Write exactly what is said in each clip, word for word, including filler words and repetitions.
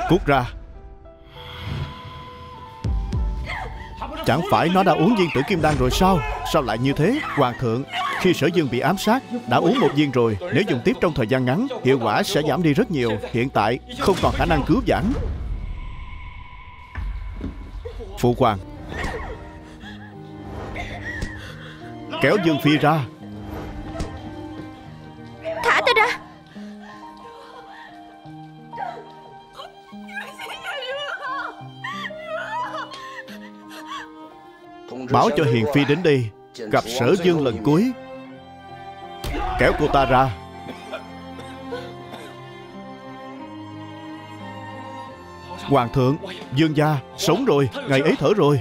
Cút ra. Chẳng phải nó đã uống viên tử kim đan rồi sao? Sao lại như thế? Hoàng thượng, khi Sở Dương bị ám sát đã uống một viên rồi. Nếu dùng tiếp trong thời gian ngắn, hiệu quả sẽ giảm đi rất nhiều. Hiện tại không còn khả năng cứu vãn. Phụ hoàng, kéo Dương Phi ra. Thả ta ra. Báo cho Hiền Phi đến đây gặp Sở Dương lần cuối. Kéo cô ta ra. Hoàng thượng, Dương gia sống rồi. Ngày ấy thở rồi.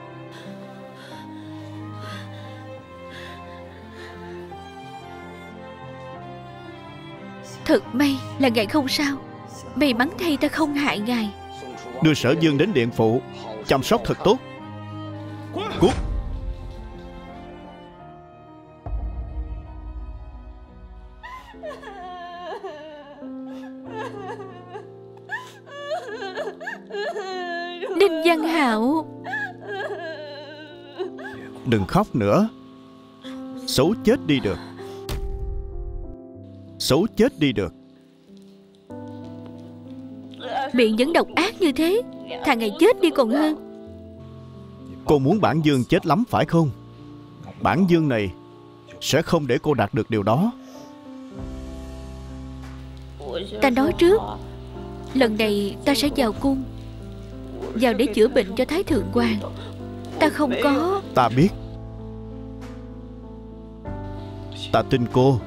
Thật may là ngài không sao. May mắn thay ta không hại ngài. Đưa Sở Dương đến điện phụ, chăm sóc thật tốt. Cút. Ninh Văn Hạo, đừng khóc nữa. Xấu chết đi được. Xấu chết đi được. miệng vẫn độc ác như thế, thà ngày chết đi còn hơn. Cô muốn Bản Dương chết lắm phải không? Bản Dương này sẽ không để cô đạt được điều đó. Ta nói trước, lần này ta sẽ vào cung, vào để chữa bệnh cho Thái Thượng Hoàng. Ta không có... Ta biết. Ta tin cô.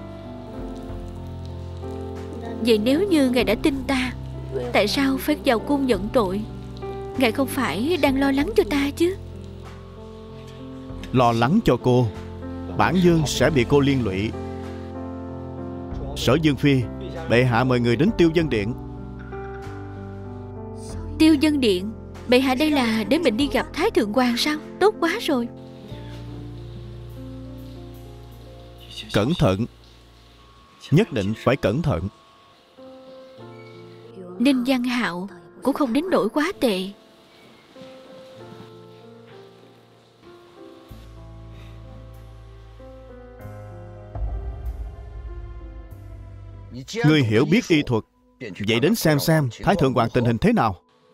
Vậy nếu như ngài đã tin ta, tại sao phải vào cung nhận tội? Ngài không phải đang lo lắng cho ta chứ? Lo lắng cho cô, Bản Dương sẽ bị cô liên lụy. Sở Dương Phi, bệ hạ mời người đến Tiêu Dân Điện. Tiêu Dân Điện? Bệ hạ đây là để mình đi gặp Thái Thượng Hoàng sao? Tốt quá rồi. Cẩn thận. Nhất định phải cẩn thận. Ninh Văn Hạo cũng không đến nỗi quá tệ. Ngươi hiểu biết y thuật, vậy đến xem xem Thái Thượng Hoàng tình hình thế nào.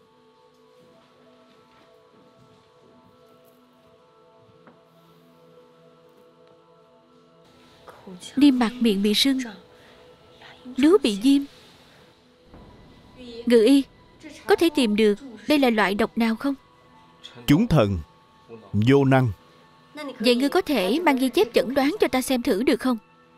Niêm mạc miệng bị sưng, nướu bị viêm. Ngự y, có thể tìm được đây là loại độc nào không? Chúng thần vô năng. Vậy ngươi có thể mang ghi chép chẩn đoán cho ta xem thử được không?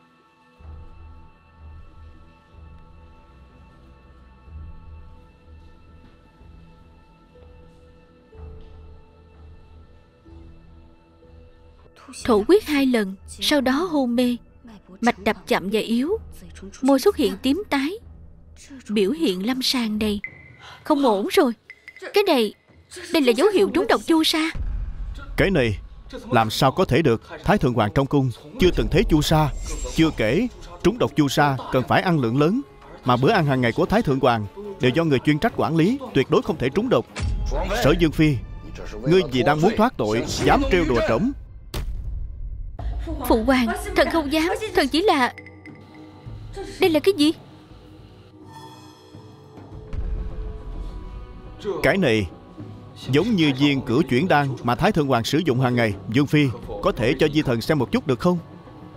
Thổ huyết hai lần, sau đó hôn mê, mạch đập chậm và yếu, môi xuất hiện tím tái. Biểu hiện lâm sàng này không ổn rồi. Cái này, đây là dấu hiệu trúng độc chu sa. Cái này làm sao có thể được? Thái Thượng Hoàng trong cung chưa từng thấy chu sa. Chưa kể trúng độc chu sa cần phải ăn lượng lớn, mà bữa ăn hàng ngày của Thái Thượng Hoàng đều do người chuyên trách quản lý, tuyệt đối không thể trúng độc. Sở Dương Phi, ngươi vì đang muốn thoát tội dám trêu đùa trẫm. Phụ hoàng, thần không dám, thần chỉ là... Đây là cái gì? Cái này giống như viên cửu chuyển đan mà Thái Thượng Hoàng sử dụng hàng ngày. Dương Phi, có thể cho di thần xem một chút được không?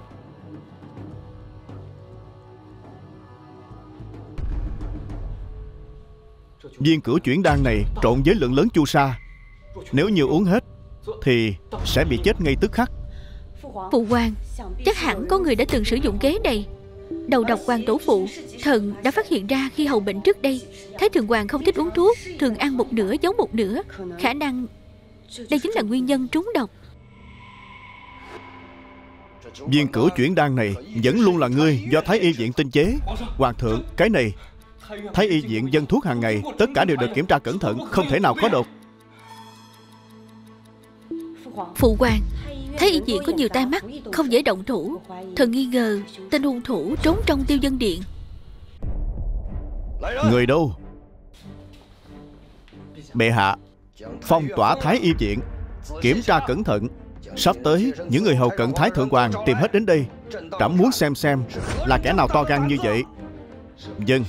Viên cửu chuyển đan này trộn với lượng lớn chu sa, nếu như uống hết thì sẽ bị chết ngay tức khắc. Phụ hoàng, chắc hẳn có người đã từng sử dụng kế này. Đầu độc Hoàng tổ phụ, thần đã phát hiện ra khi hầu bệnh trước đây. Thái Thượng Hoàng không thích uống thuốc, thường ăn một nửa giấu một nửa. Khả năng đây chính là nguyên nhân trúng độc. Viên cửu chuyển đan này vẫn luôn là ngươi do Thái Y viện tinh chế. Hoàng thượng, cái này Thái Y viện dân thuốc hàng ngày tất cả đều được kiểm tra cẩn thận, không thể nào có độc. Phụ hoàng, Thái Y viện có nhiều tai mắt, không dễ động thủ. Thần nghi ngờ tên hung thủ trốn trong Tiêu Dân Điện. Người đâu? Bệ hạ, phong tỏa Thái Y viện, kiểm tra cẩn thận. Sắp tới những người hầu cận Thái Thượng Hoàng tìm hết đến đây. Trẫm muốn xem xem là kẻ nào to gan như vậy. Vâng.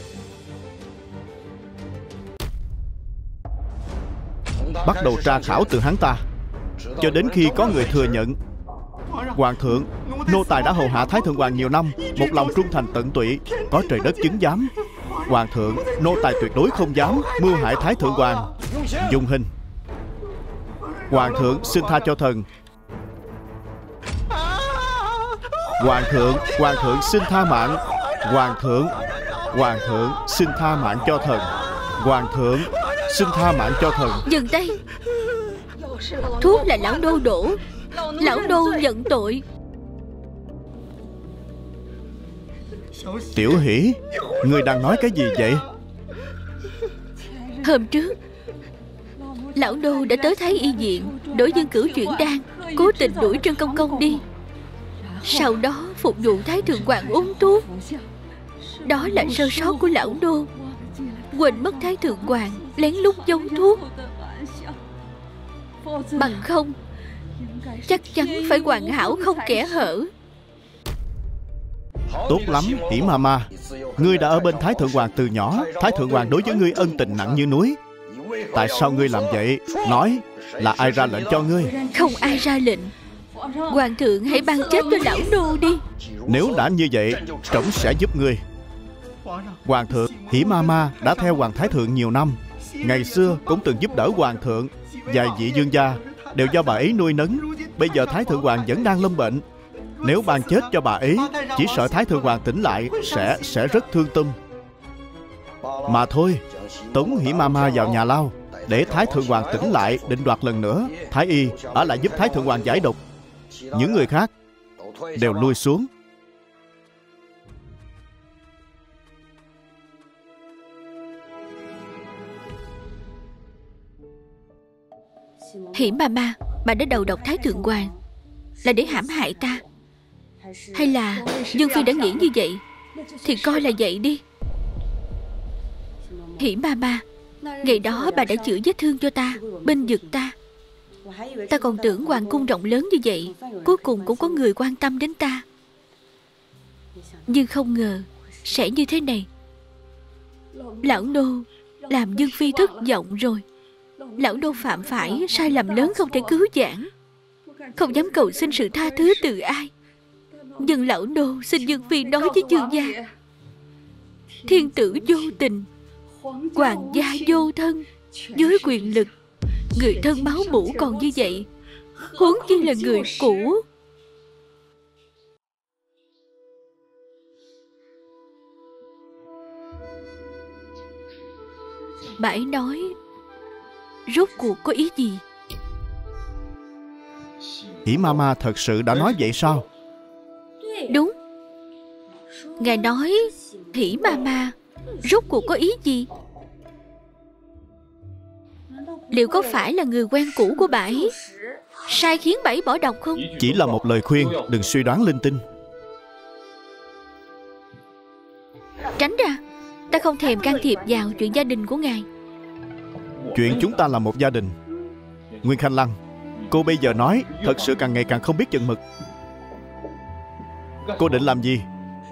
Bắt đầu tra khảo từ hắn ta, cho đến khi có người thừa nhận: Hoàng thượng, nô tài đã hầu hạ Thái Thượng Hoàng nhiều năm, một lòng trung thành tận tụy, có trời đất chứng giám. Hoàng thượng, nô tài tuyệt đối không dám mưu hại Thái Thượng Hoàng. Dung hình. Hoàng thượng xin tha cho thần. Hoàng thượng, Hoàng thượng xin tha mạng. Hoàng thượng, Hoàng thượng xin tha mạng cho thần. Hoàng thượng xin tha mạng cho thần. Dừng tay. Thuốc là lão nô đổ, lão nô nhận tội. Tiểu Hỷ, ngươi đang nói cái gì vậy? Hôm trước lão nô đã tới Thái Y viện đổi Dương Cửu chuyển đan, cố tình đuổi Trân Công Công đi. Sau đó phục vụ Thái Thượng Hoàng uống thuốc. Đó là sơ sót của lão nô, quên mất Thái Thượng Hoàng lén lút giấu thuốc. Bằng không chắc chắn phải hoàn hảo không kẽ hở. Tốt lắm, Hỷ ma ma. Ngươi đã ở bên Thái Thượng Hoàng từ nhỏ. Thái Thượng Hoàng đối với ngươi ân tình nặng như núi. Tại sao ngươi làm vậy? Nói, là ai ra lệnh cho ngươi? Không ai ra lệnh. Hoàng thượng hãy ban chết cho lão nô đi. Nếu đã như vậy, trẫm sẽ giúp ngươi. Hoàng thượng, Hỷ ma ma đã theo Hoàng Thái Thượng nhiều năm. Ngày xưa cũng từng giúp đỡ Hoàng thượng. Vài vị dương gia đều do bà ấy nuôi nấng. Bây giờ Thái Thượng Hoàng vẫn đang lâm bệnh. Nếu ban chết cho bà ấy, chỉ sợ Thái Thượng Hoàng tỉnh lại Sẽ sẽ rất thương tâm. Mà thôi, tống Hỷ ma ma vào nhà lao, để Thái Thượng Hoàng tỉnh lại định đoạt lần nữa. Thái y ở lại giúp Thái Thượng Hoàng giải độc. Những người khác đều lui xuống. Hỷ ma ma, bà đã đầu độc Thái Thượng Hoàng là để hãm hại ta, hay là Dương Phi đã nghĩ như vậy? Thì coi là vậy đi. Hỷ ma ma, ngày đó bà đã chữa vết thương cho ta, bênh vực ta. Ta còn tưởng hoàng cung rộng lớn như vậy, cuối cùng cũng có người quan tâm đến ta. Nhưng không ngờ sẽ như thế này. Lão nô làm Dương Phi thất vọng rồi. Lão nô phạm phải sai lầm lớn không thể cứu vãn, không dám cầu xin sự tha thứ từ ai. Nhưng lão nô xin Dương Phi nói với Dương gia: thiên tử vô tình, hoàng gia vô thân. Dưới quyền lực, người thân máu mủ còn như vậy, huống chi là người cũ. Bà ấy nói rốt cuộc có ý gì? Hỷ ma ma thật sự đã nói vậy sao? Đúng. Ngài nói Hỷ ma ma rốt cuộc có ý gì? Liệu có phải là người quen cũ của bà ấy sai khiến bà ấy bỏ độc không? Chỉ là một lời khuyên, đừng suy đoán linh tinh. Tránh ra, ta không thèm can thiệp vào chuyện gia đình của ngài. Chuyện chúng ta là một gia đình. Nguyên Khanh Lăng, cô bây giờ nói thật sự càng ngày càng không biết chừng mực. Cô định làm gì?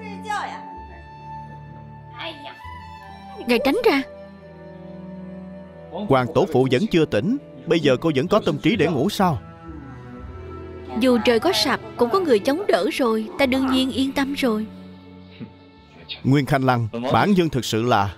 Ngài tránh ra. Hoàng tổ phụ vẫn chưa tỉnh, bây giờ cô vẫn có tâm trí để ngủ sao? Dù trời có sập cũng có người chống đỡ rồi, ta đương nhiên yên tâm rồi. Nguyên Khanh Lăng, bản nhân thực sự là...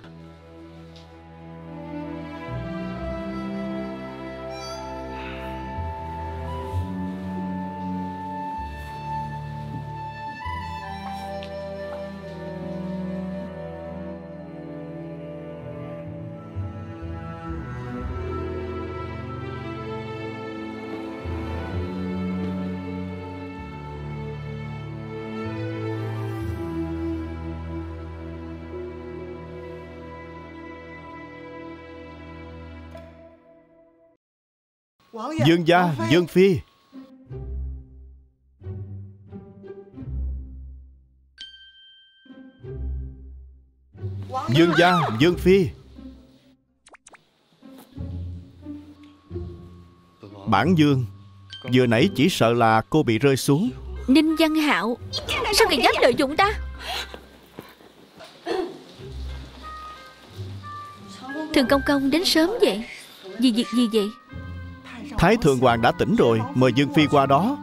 Dương gia, Dương Phi. Dương gia, Dương Phi. Bản Dương, vừa nãy chỉ sợ là cô bị rơi xuống. Ninh Văn Hạo, sao ngài dám lợi dụng ta? Thường công công đến sớm vậy, vì việc gì vậy? Thái thượng hoàng đã tỉnh rồi, mời Dương phi qua đó.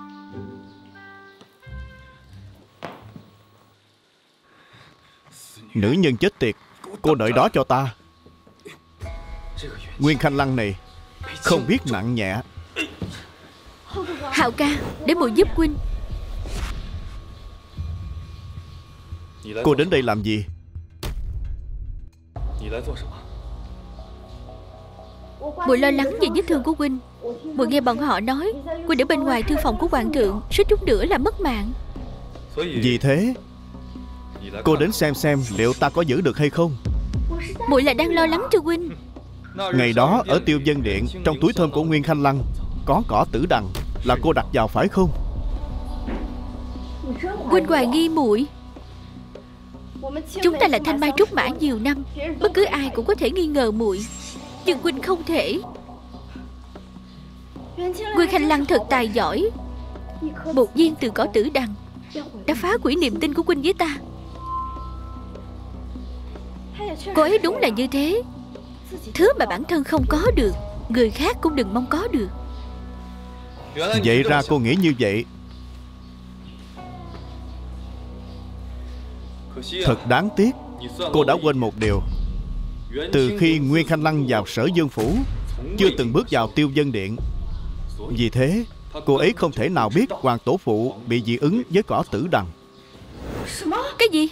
Nữ nhân chết tiệt, cô đợi đó cho ta. Nguyên Khanh Lăng này không biết nặng nhẹ. Hạo ca, để muội giúp huynh. Cô đến đây làm gì? Muội lo lắng về vết thương của huynh. Muội nghe bọn họ nói huynh ở bên ngoài thư phòng của hoàng thượng, suýt chút nữa là mất mạng. Vì thế cô đến xem xem liệu ta có giữ được hay không. Muội là đang lo lắng cho huynh. Ngày đó ở Tiêu Vân Điện, trong túi thơm của Nguyên Khanh Lăng có cỏ tử đằng, là cô đặt vào phải không? Huynh hoài nghi muội. Chúng ta là thanh mai trúc mã nhiều năm, bất cứ ai cũng có thể nghi ngờ muội, nhưng huynh không thể. Nguyên Khanh Lăng thật tài giỏi. Một viên từ cỏ tử đằng đã phá hủy niềm tin của huynh với ta. Cô ấy đúng là như thế. Thứ mà bản thân không có được, người khác cũng đừng mong có được. Vậy ra cô nghĩ như vậy. Thật đáng tiếc, cô đã quên một điều. Từ khi Nguyên Khanh Lăng vào Sở Dương Phủ, chưa từng bước vào Tiêu Vân Điện. Vì thế cô ấy không thể nào biết hoàng tổ phụ bị dị ứng với cỏ tử đằng. Cái gì?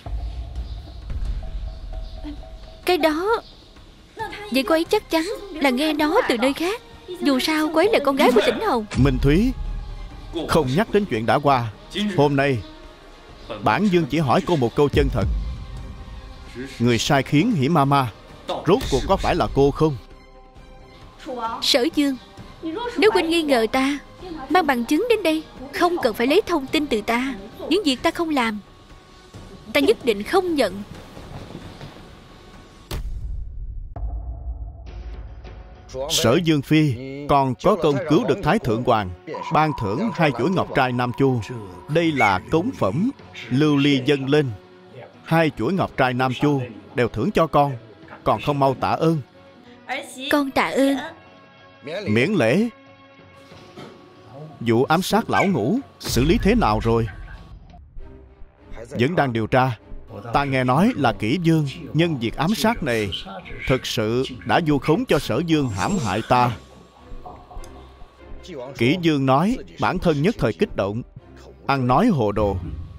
Cái đó... Vậy cô ấy chắc chắn là nghe nó từ nơi khác. Dù sao cô ấy là con gái của Tĩnh Hồng. Minh Thúy, không nhắc đến chuyện đã qua. Hôm nay bản Dương chỉ hỏi cô một câu chân thật. Người sai khiến Hỉ Ma Ma rốt cuộc có phải là cô không? Sở Dương, nếu huynh nghi ngờ ta, mang bằng chứng đến đây. Không cần phải lấy thông tin từ ta. Những việc ta không làm, ta nhất định không nhận. Sở Dương phi còn có công cứu được Thái thượng hoàng, ban thưởng hai chuỗi ngọc trai Nam Chu. Đây là cống phẩm lưu ly dâng lên. Hai chuỗi ngọc trai Nam Chu đều thưởng cho con, còn không mau tạ ơn. Con tạ ơn. Miễn lễ. Vụ ám sát lão Ngũ xử lý thế nào rồi? Vẫn đang điều tra. Ta nghe nói là Kỷ Dương nhân việc ám sát này thực sự đã vu khống cho Sở Dương hãm hại ta. Kỷ Dương nói bản thân nhất thời kích động, ăn nói hồ đồ.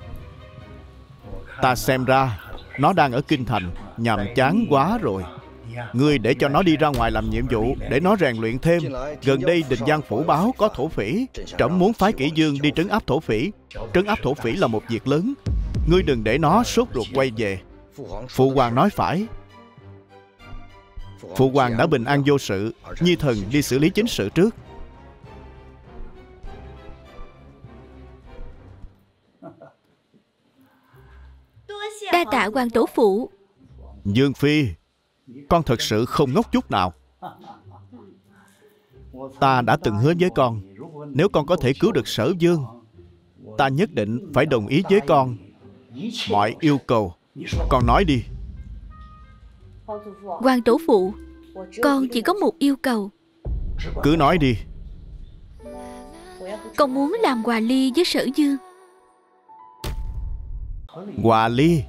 Ta xem ra nó đang ở kinh thành nhàm chán quá rồi. Ngươi để cho nó đi ra ngoài làm nhiệm vụ để nó rèn luyện thêm. Gần đây Định Giang phủ báo có thổ phỉ, trẫm muốn phái Kỷ Dương đi trấn áp thổ phỉ. Trấn áp thổ phỉ là một việc lớn. Ngươi đừng để nó sốt ruột quay về. Phụ hoàng nói phải. Phụ hoàng đã bình an vô sự, Nhi thần đi xử lý chính sự trước. Đa tạ hoàng tổ phụ. Dương phi, con thật sự không ngốc chút nào. Ta đã từng hứa với con, nếu con có thể cứu được Sở Dương, ta nhất định phải đồng ý với con mọi yêu cầu. Con nói đi. Hoàng tổ phụ, con chỉ có một yêu cầu. Cứ nói đi. Con muốn làm hòa ly với Sở Dương. Hòa ly?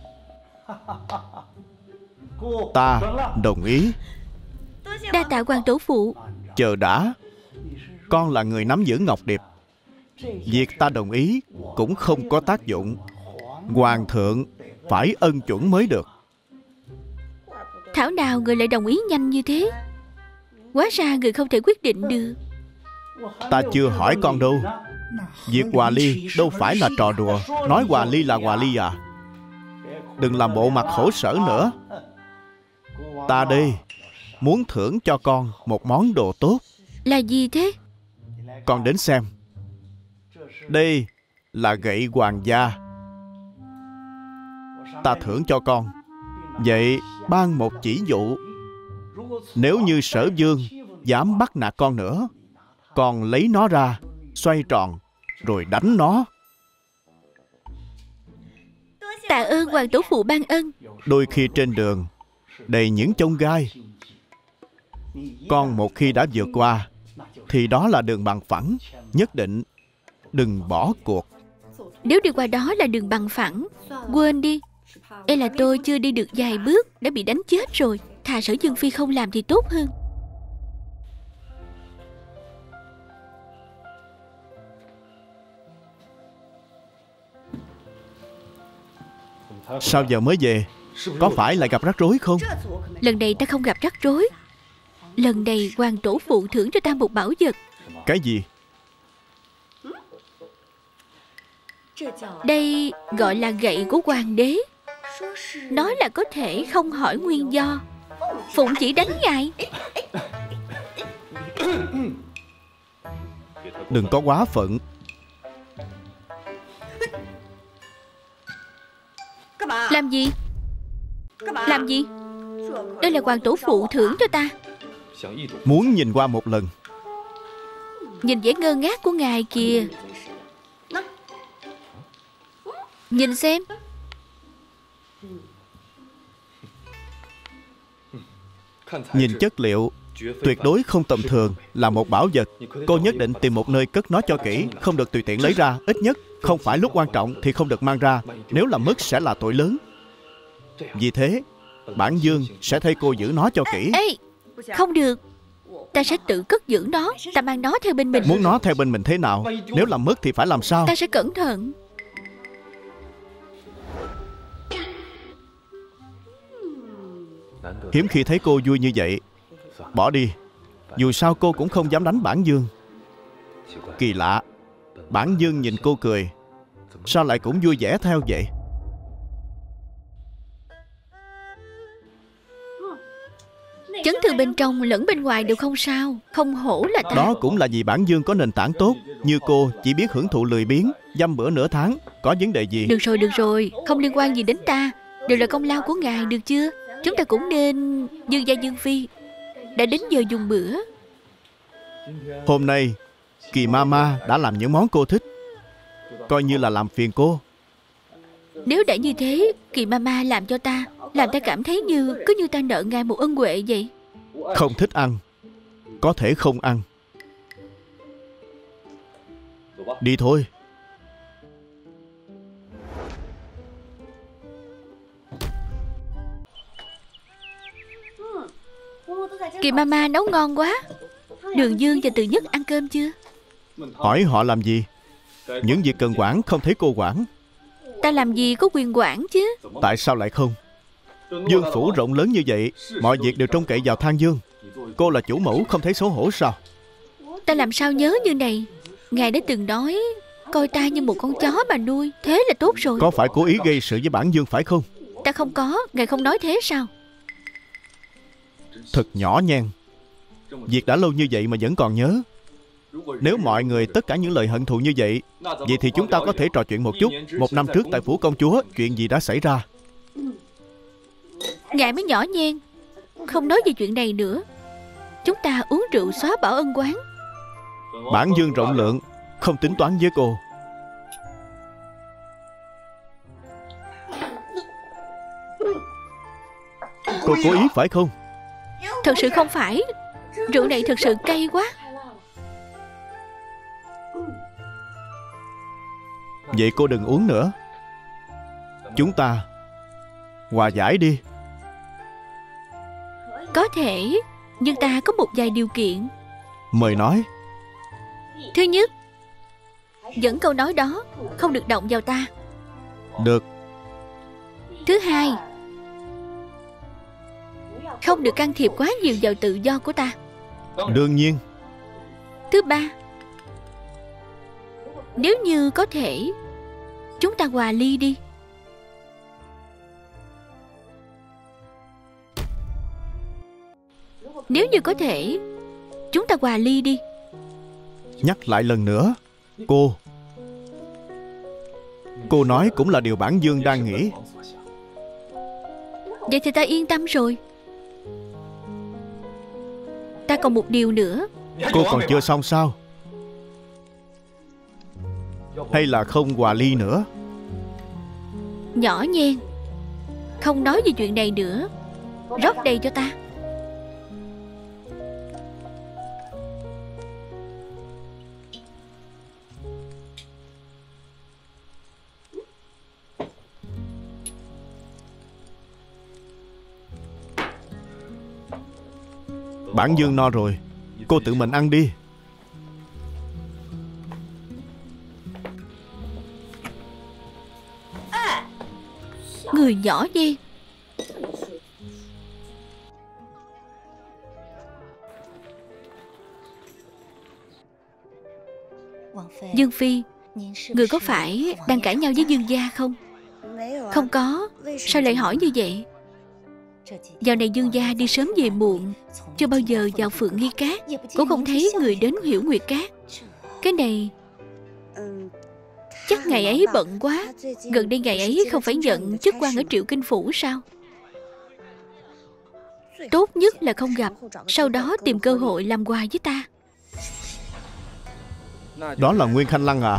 Ta đồng ý. Đa tạ hoàng tổ phụ. Chờ đã. Con là người nắm giữ Ngọc Điệp. Việc ta đồng ý cũng không có tác dụng. Hoàng thượng phải ân chuẩn mới được. Thảo nào người lại đồng ý nhanh như thế. Hóa ra người không thể quyết định được. Ta chưa hỏi con đâu. Việc hòa ly đâu phải là trò đùa. Nói hòa ly là hòa ly à. Đừng làm bộ mặt khổ sở nữa. Ta đây muốn thưởng cho con một món đồ tốt. Là gì thế? Con đến xem. Đây là gậy hoàng gia. Ta thưởng cho con. Vậy ban một chỉ dụ. Nếu như Sở Dương dám bắt nạt con nữa, còn lấy nó ra, xoay tròn, rồi đánh nó. Tạ ơn hoàng tổ phụ ban ân. Đôi khi trên đường đầy những chông gai, con một khi đã vượt qua thì đó là đường bằng phẳng. Nhất định đừng bỏ cuộc. Nếu đi qua đó là đường bằng phẳng, quên đi. E là tôi chưa đi được vài bước đã bị đánh chết rồi. Thà Sở Dương Phi không làm thì tốt hơn. Sao giờ mới về? Có phải lại gặp rắc rối không? Lần này ta không gặp rắc rối. Lần này hoàng tổ phụ thưởng cho ta một bảo vật. Cái gì? Đây gọi là gậy của hoàng đế. Nói là có thể không hỏi nguyên do, phụng chỉ đánh ngài. Đừng có quá phận. Làm gì? Làm gì? Đây là hoàng tổ phụ thưởng cho ta. Muốn nhìn qua một lần. Nhìn vẻ ngơ ngác của ngài kìa. Nhìn xem. Nhìn chất liệu tuyệt đối không tầm thường, là một bảo vật. Cô nhất định tìm một nơi cất nó cho kỹ, không được tùy tiện lấy ra. Ít nhất không phải lúc quan trọng thì không được mang ra. Nếu làm mất sẽ là tội lớn. Vì thế Bản Dương sẽ thay cô giữ nó cho kỹ. Ê, không được. Ta sẽ tự cất giữ nó. Ta mang nó theo bên mình. Muốn nó theo bên mình thế nào? Nếu làm mất thì phải làm sao? Ta sẽ cẩn thận. Hiếm khi thấy cô vui như vậy. Bỏ đi. Dù sao cô cũng không dám đánh Bản Dương. Kỳ lạ. Bản Dương nhìn cô cười, sao lại cũng vui vẻ theo vậy? Chấn thương bên trong lẫn bên ngoài đều không sao. Không hổ là ta. Đó cũng là vì Bản Dương có nền tảng tốt. Như cô chỉ biết hưởng thụ lười biếng, dăm bữa nửa tháng. Có vấn đề gì? Được rồi, được rồi. Không liên quan gì đến ta. Đều là công lao của ngài, được chưa? Chúng ta cũng nên Dương gia Dương Phi. Đã đến giờ dùng bữa. Hôm nay Kỳ Mama đã làm những món cô thích, coi như là làm phiền cô. Nếu đã như thế, Kỳ Mama làm cho ta, làm ta cảm thấy như cứ như ta nợ ngài một ân huệ vậy. Không thích ăn, có thể không ăn. Đi thôi. Kỳ Mama nấu ngon quá. Đường Dương và Từ Nhất ăn cơm chưa? Hỏi họ làm gì? Những việc cần quản không thấy cô quản. Ta làm gì có quyền quản chứ? Tại sao lại không? Dương phủ rộng lớn như vậy, mọi việc đều trông cậy vào Thang Dương. Cô là chủ mẫu không thấy xấu hổ sao? Ta làm sao nhớ như này. Ngài đã từng nói coi ta như một con chó mà nuôi. Thế là tốt rồi. Có phải cố ý gây sự với Bản Dương phải không? Ta không có. Ngài không nói thế sao? Thật nhỏ nhen. Việc đã lâu như vậy mà vẫn còn nhớ. Nếu mọi người tất cả những lời hận thù như vậy, vậy thì chúng ta có thể trò chuyện một chút. Một năm trước tại phủ công chúa, chuyện gì đã xảy ra? Ngài mới nhỏ nhen. Không nói về chuyện này nữa. Chúng ta uống rượu xóa bỏ ân oán. Bản Dương rộng lượng, không tính toán với cô. Cô cố ý phải không? Thật sự không phải. Rượu này thật sự cay quá. Vậy cô đừng uống nữa. Chúng ta hòa giải đi. Có thể. Nhưng ta có một vài điều kiện. Mời nói. Thứ nhất, dẫn câu nói đó không được động vào ta. Được. Thứ hai, không được can thiệp quá nhiều vào tự do của ta. Đương nhiên. Thứ ba, nếu như có thể, chúng ta hòa ly đi. Nếu như có thể, chúng ta hòa ly đi. Nhắc lại lần nữa. Cô Cô nói cũng là điều Bản Dương đang nghĩ. Vậy thì ta yên tâm rồi. Ta còn một điều nữa. Cô còn chưa xong sao? hay là không hòa ly nữa? Nhỏ nhen, không nói về chuyện này nữa. Rót đầy cho ta. Bản Dương no rồi, cô tự mình ăn đi. Người nhỏ nhen. Dương Phi, người có phải đang cãi nhau với Dương gia không? Không có. Sao lại hỏi như vậy? Dạo này Dương gia đi sớm về muộn, chưa bao giờ vào Phượng Nghi Cát, cũng không thấy người đến Hiểu Nguyệt Cát. Cái này chắc ngày ấy bận quá. Gần đây ngày ấy không phải nhận chức quan ở Triệu Kinh Phủ sao? Tốt nhất là không gặp, sau đó tìm cơ hội làm quà với ta. Đó là Nguyên Khanh Lăng à?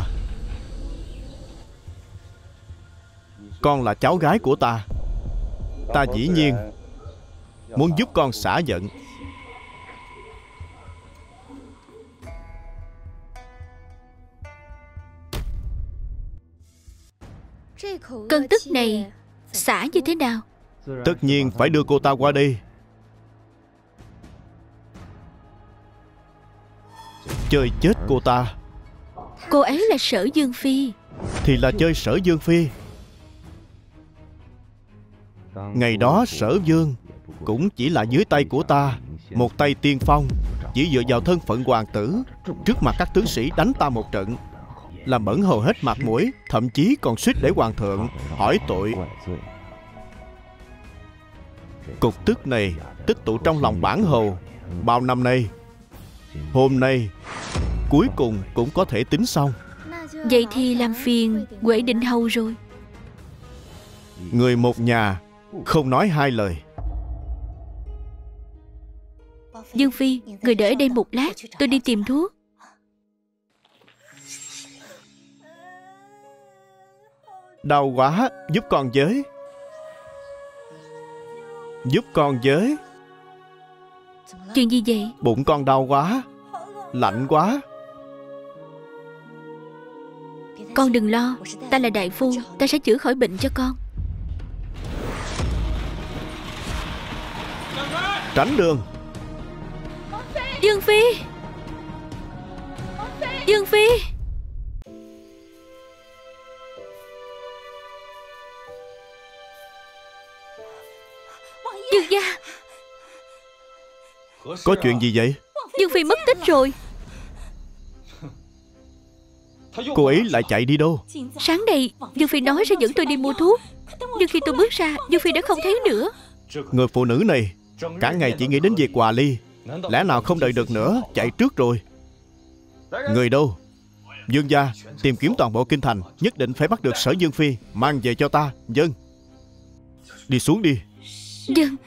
Con là cháu gái của ta. Ta dĩ nhiên muốn giúp con xả giận. Cơn tức này xả như thế nào? Tất nhiên phải đưa cô ta qua đây. Chơi chết cô ta. Cô ấy là Sở Dương Phi. Thì là chơi Sở Dương Phi. Ngày đó Sở Dương cũng chỉ là dưới tay của ta, một tay tiên phong, chỉ dựa vào thân phận hoàng tử, trước mặt các tướng sĩ đánh ta một trận, làm bẩn hầu hết mặt mũi, thậm chí còn suýt để hoàng thượng hỏi tội. Cục tức này tích tụ trong lòng bản hầu bao năm nay, hôm nay cuối cùng cũng có thể tính xong. Vậy thì làm phiền Huệ Định Hầu rồi. Người một nhà không nói hai lời. Dương Phi, người đợi ở đây một lát, tôi đi tìm thuốc. Đau quá, giúp con với. Giúp con với. Chuyện gì vậy? Bụng con đau quá, lạnh quá. Con đừng lo, ta là đại phu, ta sẽ chữa khỏi bệnh cho con. Tránh đường. Dương Phi, Dương Phi. Dương gia. Có chuyện gì vậy? Dương Phi mất tích rồi. Cô ấy lại chạy đi đâu? Sáng nay Dương Phi nói sẽ dẫn tôi đi mua thuốc, nhưng khi tôi bước ra, Dương Phi đã không thấy nữa. Người phụ nữ này cả ngày chỉ nghĩ đến việc hòa ly, lẽ nào không đợi được nữa, chạy trước rồi. Người đâu? Dương gia tìm kiếm toàn bộ kinh thành, nhất định phải bắt được Sở Dương Phi, mang về cho ta. Dân. Đi xuống đi. Dân.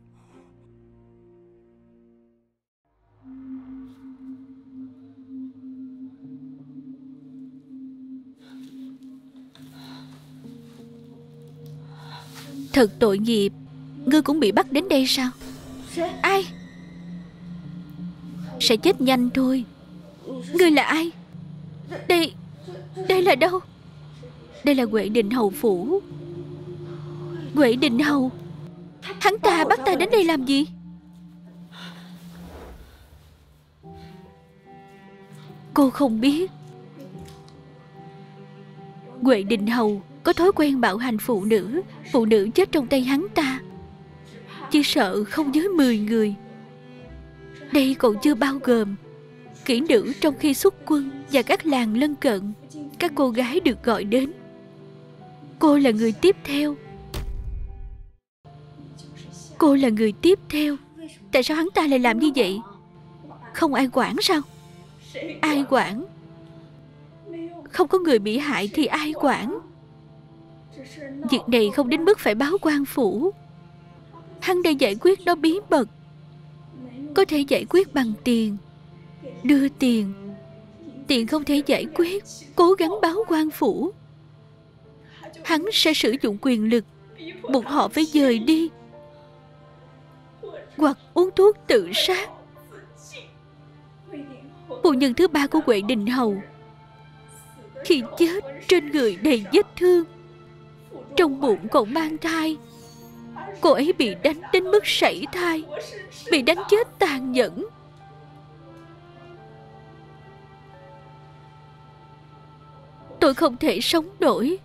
Thật tội nghiệp. Ngươi cũng bị bắt đến đây sao? Ai? Sẽ chết nhanh thôi. Ngươi là ai? Đây Đây là đâu? Đây là Huệ Định Hầu phủ. Huệ Định Hầu? Hắn ta bắt ta đến đây làm gì? Cô không biết Huệ Định Hầu có thói quen bạo hành phụ nữ. Phụ nữ chết trong tay hắn ta chỉ sợ không dưới mười người. Đây còn chưa bao gồm kỹ nữ trong khi xuất quân và các làng lân cận. Các cô gái được gọi đến. Cô là người tiếp theo. Cô là người tiếp theo. Tại sao hắn ta lại làm như vậy? Không ai quản sao? Ai quản? Không có người bị hại thì ai quản? Việc này không đến mức phải báo quan phủ. Hắn đã giải quyết nó bí mật. Có thể giải quyết bằng tiền. Đưa tiền tiền không thể giải quyết, cố gắng báo quan phủ, hắn sẽ sử dụng quyền lực buộc họ phải dời đi, hoặc uống thuốc tự sát. Phu nhân thứ ba của Huệ Đình Hầu khi chết trên người đầy vết thương, trong bụng còn mang thai. Cô ấy bị đánh đến mức sảy thai, bị đánh chết tàn nhẫn. Tôi không thể sống nổi.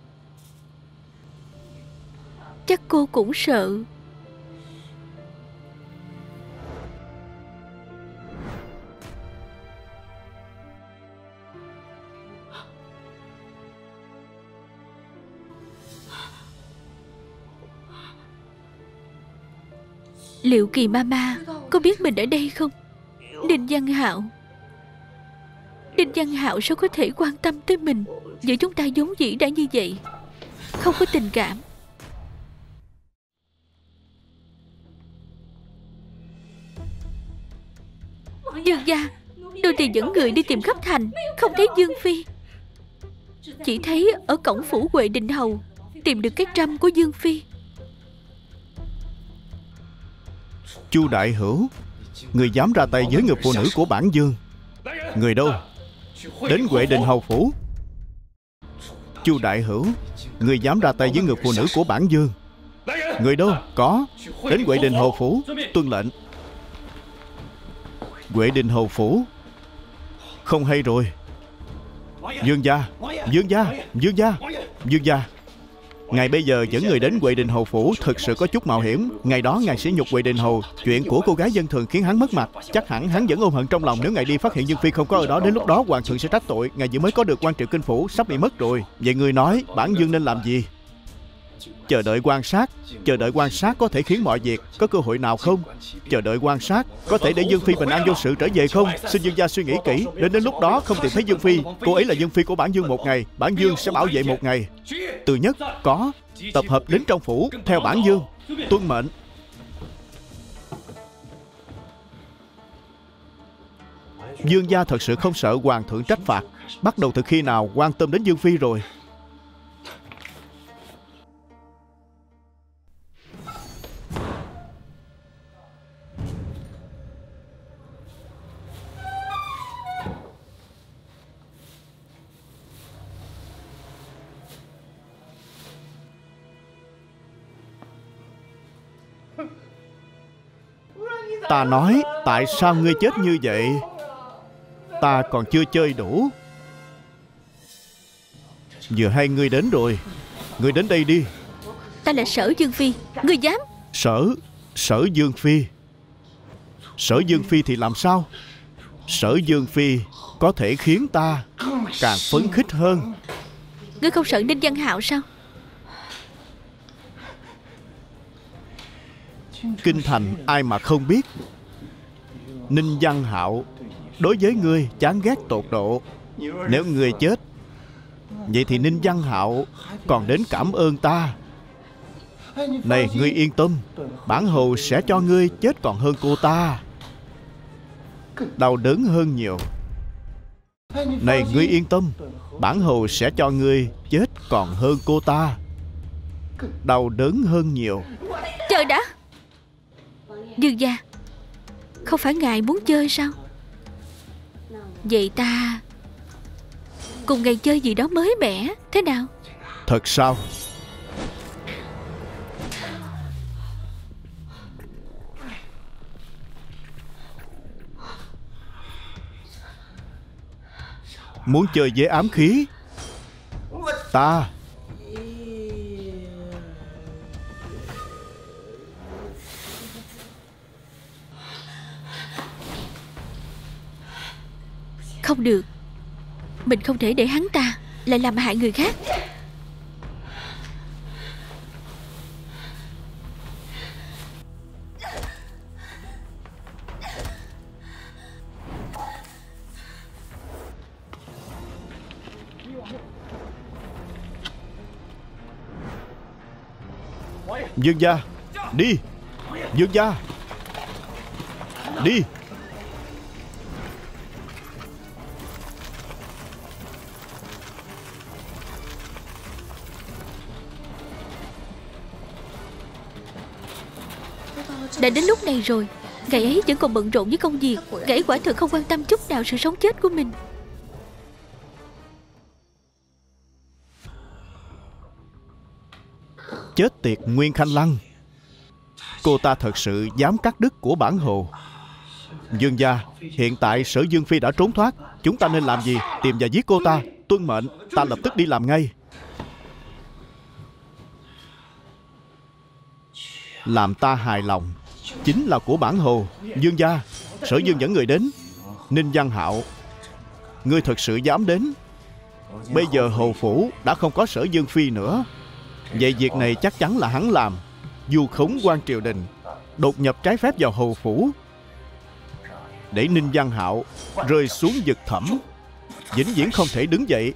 Chắc cô cũng sợ. Liệu Kỳ Mama có biết mình ở đây không? Đinh Văn Hạo Đinh Văn Hạo sao có thể quan tâm tới mình? Giữa chúng ta vốn dĩ đã như vậy, không có tình cảm. Dương gia, tôi thì dẫn người đi tìm khắp thành, không thấy Dương Phi. Chỉ thấy ở cổng phủ Huệ Đình Hầu tìm được cái trâm của Dương Phi. Chu đại hữu, người dám ra tay với người phụ nữ của bản Dương. Người đâu? Đến Huệ Đình Hầu phủ. Chu đại hữu, người dám ra tay với người phụ nữ của bản Dương. Người đâu? Có. Đến Huệ Đình Hầu phủ. Tuân lệnh. Huệ Đình Hầu phủ. Không hay rồi. Dương gia, Dương gia, Dương gia, Dương gia, ngài bây giờ dẫn người đến Huệ Đình Hầu phủ thực sự có chút mạo hiểm. Ngày đó ngài sỉ nhục Huệ Đình Hầu, chuyện của cô gái dân thường khiến hắn mất mặt. Chắc hẳn hắn vẫn ôm hận trong lòng. Nếu ngài đi phát hiện Dương Phi không có ở đó, đến lúc đó hoàng thượng sẽ trách tội. Ngài vừa mới có được quan triệu kinh phủ, sắp bị mất rồi. Vậy người nói bản Dương nên làm gì? Chờ đợi quan sát. Chờ đợi quan sát có thể khiến mọi việc. Có cơ hội nào không? Chờ đợi quan sát có thể để Dương Phi bình an vô sự trở về không? Xin Dương gia suy nghĩ kỹ. Đến đến lúc đó không tìm thấy Dương Phi, cô ấy là Dương Phi của bản Dương một ngày, bản Dương sẽ bảo vệ một ngày. Từ nhất có. Tập hợp đến trong phủ theo bản Dương. Tuân mệnh. Dương gia thật sự không sợ hoàng thượng trách phạt. Bắt đầu từ khi nào quan tâm đến Dương Phi rồi? Ta nói, tại sao ngươi chết như vậy? Ta còn chưa chơi đủ. Vừa hay ngươi đến rồi. Ngươi đến đây đi. Ta là Sở Dương Phi. Ngươi dám? Sở Sở Dương Phi. Sở Dương Phi thì làm sao? Sở Dương Phi có thể khiến ta càng phấn khích hơn. Ngươi không sợ Đinh Văn Hạo sao? Kinh thành ai mà không biết. Ninh Văn Hạo đối với ngươi chán ghét tột độ. Nếu ngươi chết, vậy thì Ninh Văn Hạo còn đến cảm ơn ta. Này, ngươi yên tâm, bản hầu sẽ cho ngươi chết còn hơn cô ta. Đau đớn hơn nhiều. Này, ngươi yên tâm, bản hầu sẽ cho ngươi chết còn hơn cô ta. Đau đớn hơn nhiều. Chờ đã. Dương gia, không phải ngài muốn chơi sao? Vậy ta cùng ngài chơi gì đó mới mẻ, thế nào? Thật sao? Muốn chơi với ám khí? Ta không được. Mình không thể để hắn ta lại làm hại người khác. Dương gia, đi. Dương gia, đi. Đã đến lúc này rồi, ngày ấy vẫn còn bận rộn với công việc. Ngày ấy quả thực không quan tâm chút nào sự sống chết của mình. Chết tiệt Nguyên Khanh Lăng, cô ta thật sự dám cắt đứt của bản hồ. Dương gia, hiện tại Sở Dương Phi đã trốn thoát. Chúng ta nên làm gì? Tìm và giết cô ta. Tuân mệnh, ta lập tức đi làm ngay. Làm ta hài lòng chính là của bản hồ. Dương gia, Sở Dương dẫn người đến. Ninh Văn Hạo, ngươi thật sự dám đến? Bây giờ hồ phủ đã không có Sở Dương Phi nữa. Vậy việc này chắc chắn là hắn làm. Vu khống quan triều đình, đột nhập trái phép vào hồ phủ, để Ninh Văn Hạo rơi xuống vực thẳm, vĩnh viễn không thể đứng dậy.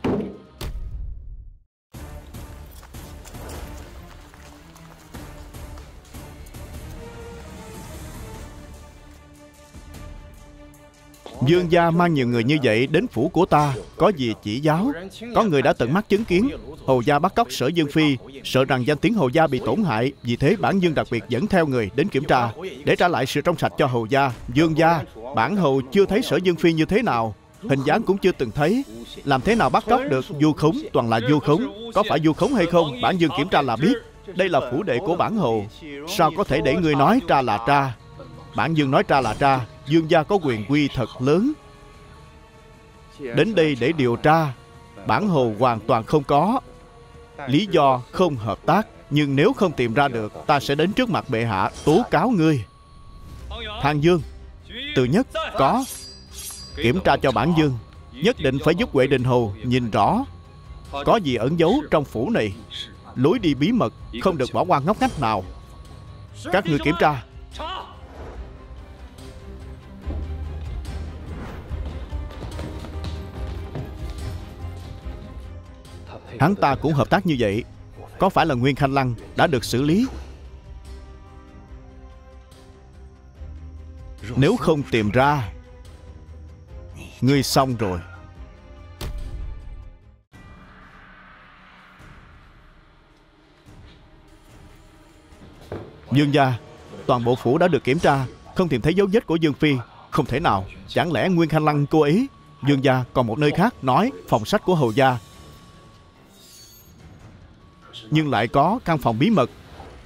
Dương gia mang nhiều người như vậy đến phủ của ta, có gì chỉ giáo? Có người đã tận mắt chứng kiến Hồ gia bắt cóc Sở Dương Phi, sợ rằng danh tiếng Hồ gia bị tổn hại. Vì thế bản Dương đặc biệt dẫn theo người đến kiểm tra, để trả lại sự trong sạch cho Hồ gia. Dương gia, bản Hồ chưa thấy Sở Dương Phi như thế nào, hình dáng cũng chưa từng thấy. Làm thế nào bắt cóc được? Vu khống, toàn là vu khống. Có phải vu khống hay không, bản Dương kiểm tra là biết. Đây là phủ đệ của bản Hồ, sao có thể để người nói tra là tra? Bản Dương nói tra là tra. Dương gia có quyền quy thật lớn. Đến đây để điều tra, bản Hồ hoàn toàn không có lý do không hợp tác. Nhưng nếu không tìm ra được, ta sẽ đến trước mặt bệ hạ tố cáo ngươi. Thang Dương, Từ Nhất, có. Kiểm tra cho bản Dương. Nhất định phải giúp Huệ Đình Hồ nhìn rõ có gì ẩn giấu trong phủ này. Lối đi bí mật không được bỏ qua ngóc ngách nào. Các người kiểm tra. Hắn ta cũng hợp tác như vậy. Có phải là Nguyên Khanh Lăng đã được xử lý? Nếu không tìm ra, ngươi xong rồi. Dương gia, toàn bộ phủ đã được kiểm tra, không tìm thấy dấu vết của Dương Phi. Không thể nào, chẳng lẽ Nguyên Khanh Lăng cố ý? Dương gia, còn một nơi khác nói phòng sách của Hồ gia, nhưng lại có căn phòng bí mật.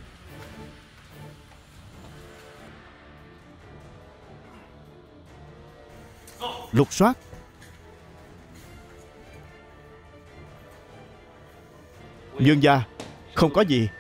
Lục soát. Dương gia, không có gì.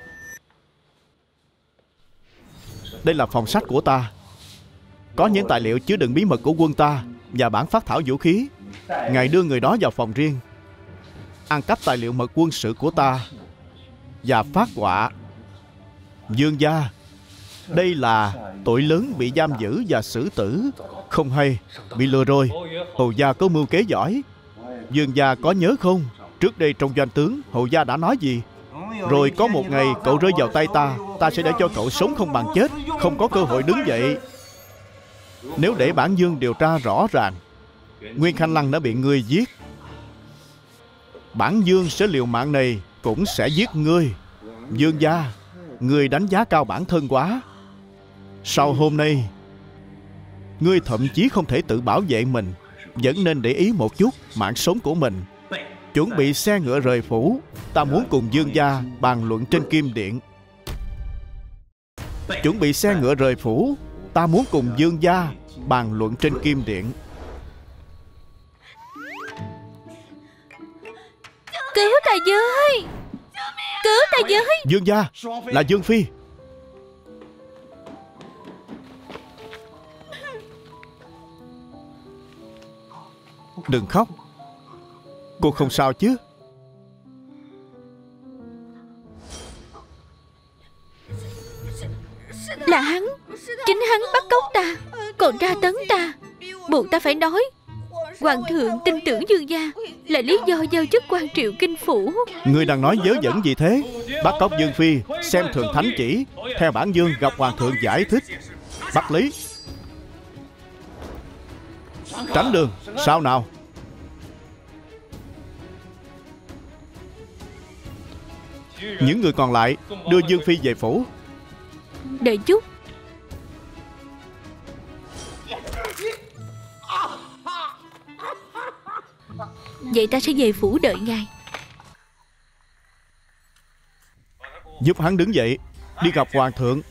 Đây là phòng sách của ta, có những tài liệu chứa đựng bí mật của quân ta và bản phác thảo vũ khí. Ngài đưa người đó vào phòng riêng, ăn cắp tài liệu mật quân sự của ta và phát họa. Dương gia, đây là tội lớn, bị giam giữ và xử tử. Không hay, bị lừa rồi. Hồ gia có mưu kế giỏi. Dương gia có nhớ không? Trước đây trong doanh tướng, Hồ gia đã nói gì? Rồi có một ngày cậu rơi vào tay ta, ta sẽ để cho cậu sống không bằng chết, không có cơ hội đứng dậy. Nếu để bản Dương điều tra rõ ràng Nguyên Khanh Lăng đã bị ngươi giết, bản Dương sẽ liều mạng này cũng sẽ giết ngươi. Dương gia, ngươi đánh giá cao bản thân quá. Sau hôm nay, ngươi thậm chí không thể tự bảo vệ mình, vẫn nên để ý một chút mạng sống của mình. Chuẩn bị xe ngựa rời phủ, ta muốn cùng Dương gia bàn luận trên Kim Điện. Chuẩn bị xe ngựa rời phủ, ta muốn cùng Dương gia bàn luận trên Kim Điện. Cứu ta với! Cứu ta với! Dương gia, là Dương Phi. Đừng khóc, cô không sao chứ? Là hắn, chính hắn bắt cóc ta, còn tra tấn ta, buộc ta phải nói Hoàng thượng tin tưởng Dương gia là lý do giao chức quan triệu kinh phủ. Ngươi đang nói vớ vẩn gì thế? Bắt cóc Dương Phi, xem thường thánh chỉ. Theo bản Dương gặp Hoàng thượng giải thích. Bắt lý. Tránh đường. Sao nào? Những người còn lại đưa Dương Phi về phủ. Đợi chút, Vậy ta sẽ về phủ đợi ngài. Giúp hắn đứng dậy, đi gặp hoàng thượng.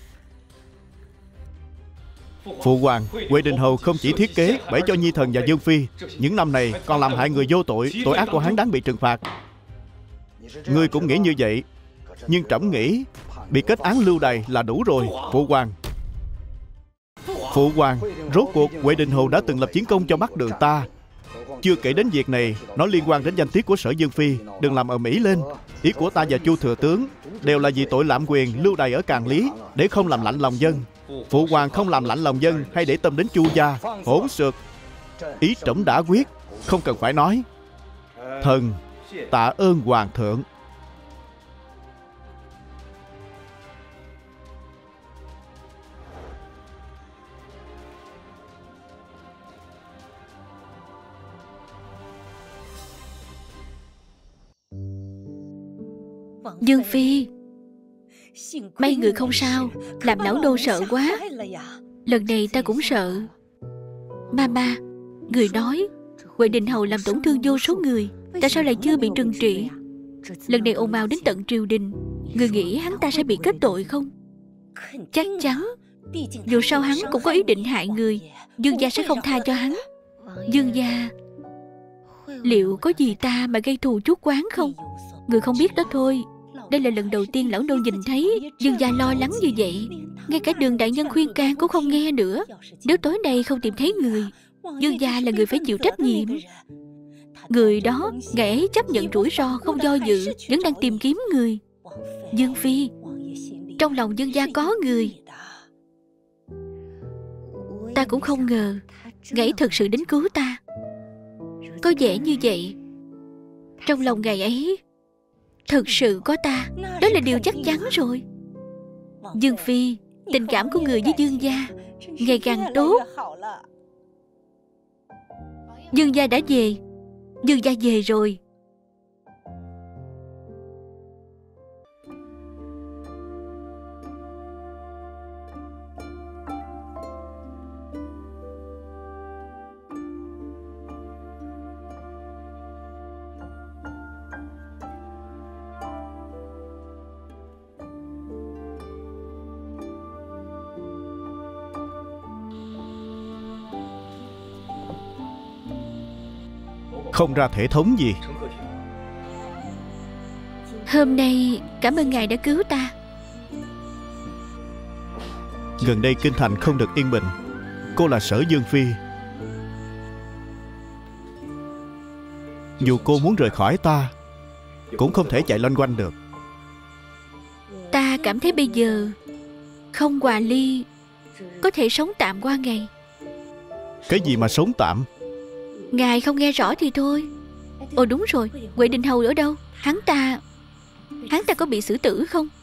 Phụ hoàng, Huệ Đình Hầu không chỉ thiết kế bẫy cho Nhi Thần và Dương Phi, những năm này còn làm hại người vô tội. Tội ác của hắn đáng bị trừng phạt. Ngươi cũng nghĩ như vậy, nhưng trẫm nghĩ bị kết án lưu đày là đủ rồi. Phụ hoàng, Phụ hoàng, rốt cuộc Huệ Đình Hầu đã từng lập chiến công cho Bắc Đường ta. Chưa kể đến việc này, nó liên quan đến danh tiết của Sở Dương Phi. Đừng làm ầm ĩ lên. Ý của ta và Chu thừa tướng đều là vì tội lạm quyền lưu đày ở Càn Lý, để không làm lạnh lòng dân. Phụ hoàng không làm lạnh lòng dân, hay để tâm đến Chu gia. Hỗn xược. Ý trẫm đã quyết, không cần phải nói. Thần tạ ơn hoàng thượng. Dương Phi, mấy người không sao. Làm lão đô sợ quá. Lần này ta cũng sợ. Mama, người nói Huệ Đình Hầu làm tổn thương vô số người, tại sao lại chưa bị trừng trị? Lần này ồn ào đến tận triều đình, người nghĩ hắn ta sẽ bị kết tội không? Chắc chắn. Dù sao hắn cũng có ý định hại người. Dương gia sẽ không tha cho hắn. Dương gia liệu có gì ta mà gây thù chuốc oán không? Người không biết đó thôi. Đây là lần đầu tiên lão nô nhìn thấy Dương gia lo lắng như vậy. Ngay cả Đường đại nhân khuyên can cũng không nghe nữa. Nếu tối nay không tìm thấy người, Dương gia là người phải chịu trách nhiệm. Người đó, ngày ấy chấp nhận rủi ro, không do dự, vẫn đang tìm kiếm người. Dương Phi, trong lòng Dương gia có người. Ta cũng không ngờ ngày ấy thực sự đến cứu ta. Có vẻ như vậy. Trong lòng ngày ấy thực sự có ta. Đó là điều chắc chắn rồi. Dương Phi, tình cảm của người với Dương gia ngày càng tốt. Dương gia đã về. Dương gia về rồi. Không ra thể thống gì. Hôm nay cảm ơn ngài đã cứu ta. Gần đây kinh thành không được yên bình. Cô là Sở Dương Phi. Dù cô muốn rời khỏi ta, cũng không thể chạy loanh quanh được. Ta cảm thấy bây giờ không hòa ly, có thể sống tạm qua ngày. Cái gì mà sống tạm? Ngài không nghe rõ thì thôi. Ồ đúng rồi, Huệ Đình Hầu ở đâu? Hắn ta Hắn ta có bị xử tử không?